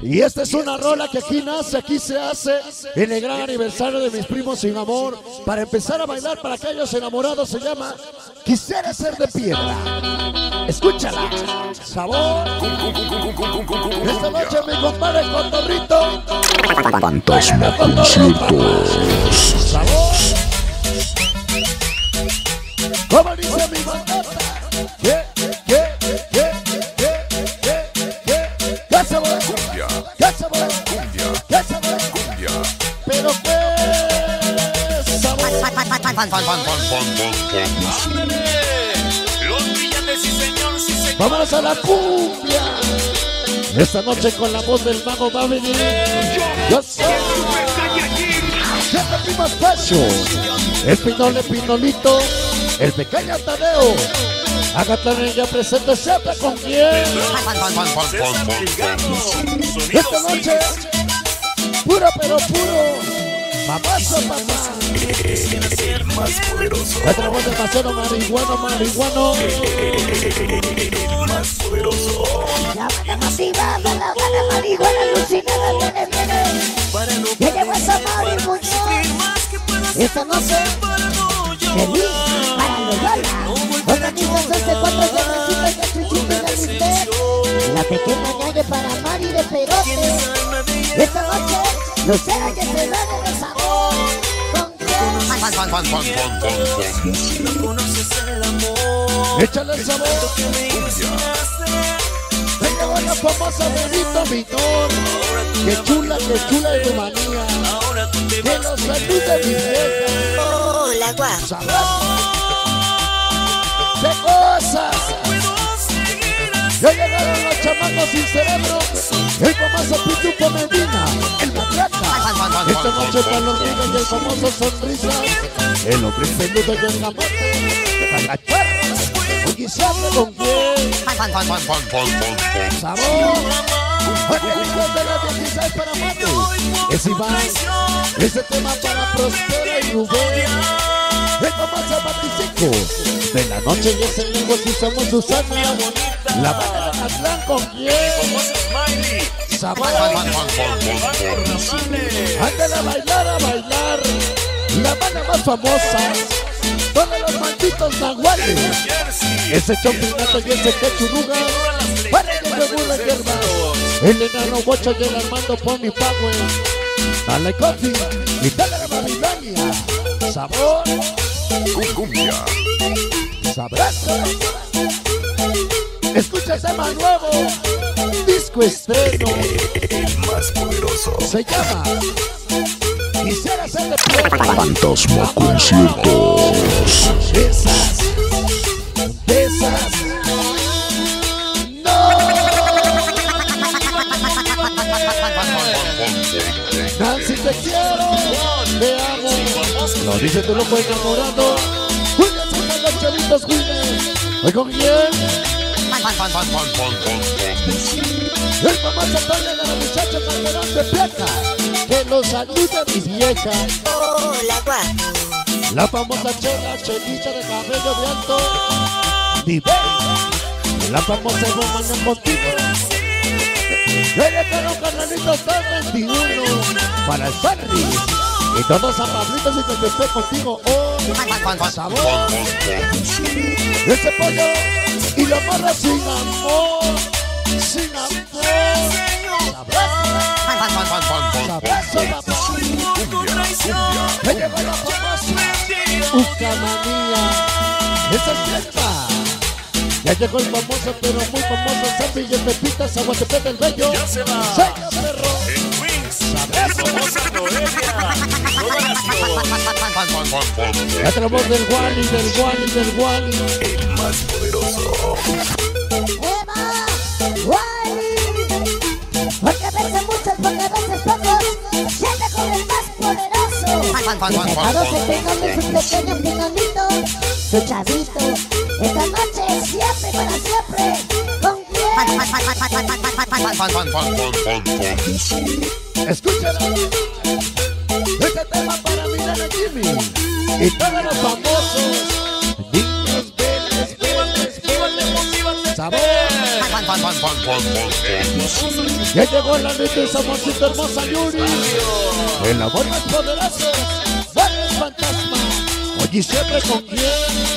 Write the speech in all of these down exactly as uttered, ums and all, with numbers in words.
Y esta es una rola que aquí nace, aquí se hace en el gran aniversario de mis primos sin amor. Para empezar a bailar para aquellos enamorados se llama Quisiera ser de piedra. Escúchala. Sabor. Esta noche mi compadre Cotorrito. Fantasma Conciertos. Sabor. Como dice mi bandota. ¿Qué? ¿Qué? ¿Qué? ¿Qué? ¿Qué? ¿Qué? ¿Qué sabor? Cumbia, ¿Qué sabor? cumbia, ¿Qué sabor? cumbia. Pero qué sabor. Los brillantes, sí señor, sí señor. Vámonos a la cumbia. Esta noche con la voz del mago va a venir. Yo soy siempre Primo Espacio. El Pinole Pinolito. El pequeño Tadeo. Agatlán ya presente siempre con quién. Esta noche, puro pero puro. Famoso papá. El más poderoso. La traemos demasiado marihuano, marihuano. El más poderoso. La banda masiva, la banda marihuana alucinada viene, viene. Ya llegó esa madre Muñoz. Esta noche, feliz para los Lola. Organizas este cuatro llamecitas de Chuchito y la Mister. La pequeña ñaña para Mari de Perote. Esta noche, Lucero que se da de sabor. ¿Con quién? Échale el sabor. Venga, va la famosa Benito Vitor. Qué chula, qué chula de Rumanía. Que los salude mi vieja. Hola, guapa. Sabor. ¡Qué cosas! Ya llegaron los chamacos sin cerebro. El famoso Pitupo Medina, el matraca. Esta noche para los niños y el famoso Sonrisa. El hombre peludo y el gamote. Para charros, un guisado con quién. Sabor. Angelitos de la dieciséis para Mate. Es Iván. Ese tema para Prospera y Rubén. El famoso Batiseco. De la noche y ese lejos y somos Susana. La banda de Atlán con quién. Sabor. Ándale a bailar, a bailar. La banda más famosa. Todos los malditos nahuales. Ese chompinato y ese quechuruga. Para que me burla hierba. El enano bocho y el Armando Pony Power. Dale coffee y dale la Babilonia. Sabor. Cumbia. Sabroso. Escucha ese más nuevo. Disco estreno. El más poderoso. Se llama Quisiera ser de piedra. Fantasma Conciertos. Esas. Esas. No. Nancy, te quiero. Te amo. Lo dice tu loco enamorado. Julián, son los chavitos, Julián. ¿Hoy con quién? El famoso padre de la muchacha Calderón de Plata. Que lo salude mi vieja. Hola, guapa. La famosa chela, chelita de cabello de alto. Nivel. La famosa Romana contigo. El caro carnalito está veintiuno. Para el Sanri. Y todos a Pablitos y que te esté contigo. Oh, sabor. Ese pollo. Y la morra sin amor. Sin amor. Sabroso, papá. Me llegó la famosa Ucamanía. Esa es fiesta. Ya llegó el famoso, pero muy famoso Zambi y el Pepitas, Aguatepec del Bello. Ya se va. Señor perro. En Wings. Sabroso. Famosa Noelia. La trabos del Wally, del Wally, del Wally. El más poderoso. Eva, Wally. Porque a veces muchos, porque a veces pocos. Siempre con el más poderoso. Todos se tengan de su pequeño pinolito. Su chavito. Esta noche siempre, para siempre. ¿Con quién? Escúchalo. Este tema para mi nena Jimmy. Y todos los famosos. Niños, beles, beles, beles. Sabor. Ya llegó la neta esa mocita hermosa Yuri. El amor más poderoso. Juárez Fantasma. Oye, siempre con quién.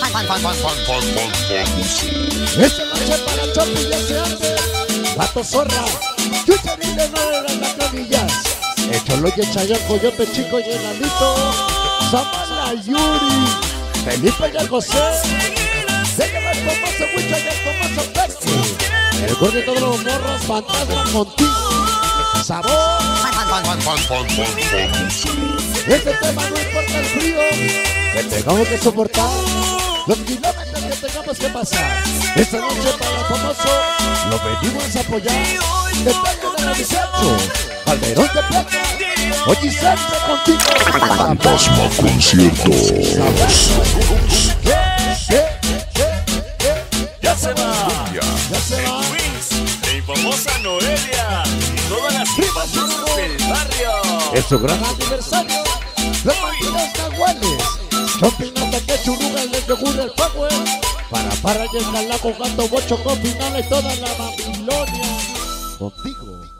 Esta noche para Chopi ya se hace. Gato Zorra. Chucharile no eran las canillas. El Cholo y el Chayán, Coyote Chico y el Alito. Samala Yuri. Felipe y el José. Se lleva el famoso Wicho y el famoso Pepsi. El gordo de todos los morros, Fantasma contigo. Sabor. Este tema no importa el frío que tengamos que soportar, los kilómetros que tengamos que pasar. Esta noche para el famoso lo venimos a apoyar. Detalle de la dieciocho, Calderón de Plata. Oye, siempre contigo. Fantasma Conciertos. Ya se va. Ya se va. El famosa Noelia y todas las famosas del barrio. Es su gran aniversario. Los bandidos nahuales. Shopping hasta que churruga el desde Google el Power. Para para y el calaco, gato, bocho, con finales, toda la Babilonia. Contigo.